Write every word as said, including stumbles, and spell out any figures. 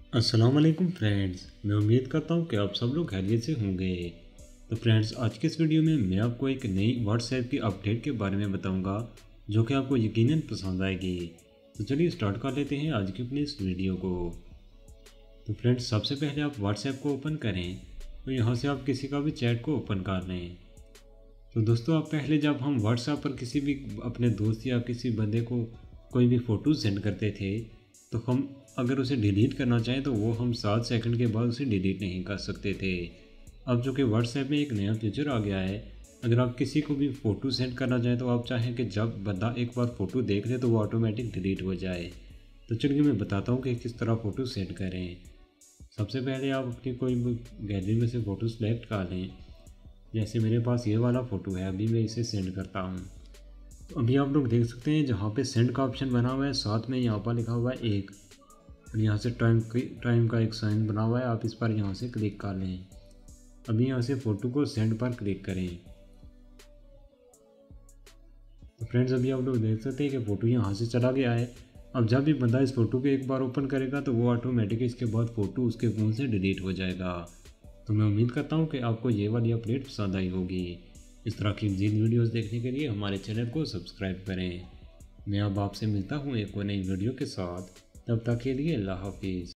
अस्सलाम वालेकुम फ्रेंड्स, मैं उम्मीद करता हूँ कि आप सब लोग खैरियत से होंगे। तो फ्रेंड्स, आज के इस वीडियो में मैं आपको एक नई व्हाट्सएप की अपडेट के बारे में बताऊँगा जो कि आपको यकीनन पसंद आएगी। तो चलिए स्टार्ट कर लेते हैं आज की अपनी इस वीडियो को। तो फ्रेंड्स, सबसे पहले आप व्हाट्सएप को ओपन करें। तो यहाँ से आप किसी का भी चैट को ओपन कर लें। तो दोस्तों, आप पहले जब हम व्हाट्सएप पर किसी भी अपने दोस्त या किसी बंदे को कोई भी फ़ोटो सेंड करते थे, तो हम अगर उसे डिलीट करना चाहें तो वो हम सात सेकंड के बाद उसे डिलीट नहीं कर सकते थे। अब जो कि व्हाट्सएप में एक नया फीचर आ गया है, अगर आप किसी को भी फ़ोटो सेंड करना चाहें तो आप चाहें कि जब बंदा एक बार फ़ोटो देख ले तो वो ऑटोमेटिक डिलीट हो जाए। तो चलिए मैं बताता हूँ कि किस तरह फ़ोटो सेंड करें। सबसे पहले आप अपनी कोई भी गैलरी में से फ़ोटो सेलेक्ट कर लें। जैसे मेरे पास ये वाला फ़ोटो है, अभी मैं इसे सेंड करता हूँ। तो अभी आप लोग देख सकते हैं जहाँ पे सेंड का ऑप्शन बना हुआ है, साथ में यहाँ पर लिखा हुआ है एक, और यहाँ से टाइम टाइम का एक साइन बना हुआ है, आप इस पर यहाँ से क्लिक कर लें। अभी यहाँ से फ़ोटो को सेंड पर क्लिक करें। तो फ्रेंड्स, अभी आप लोग देख सकते हैं कि फ़ोटो यहाँ से चला गया है। अब जब भी बंदा इस फ़ोटो को एक बार ओपन करेगा तो वो ऑटोमेटिक इसके बाद फ़ोटो उसके फ़ोन से डिलीट हो जाएगा। तो मैं उम्मीद करता हूँ कि आपको ये वाली अपडेट पसंद आई होगी। इस तरह की मज़ीद वीडियोज़ देखने के लिए हमारे चैनल को सब्सक्राइब करें। मैं अब आपसे मिलता हूँ एक और नई वीडियो के साथ। तब तक के लिए अल्लाह हाफिज़।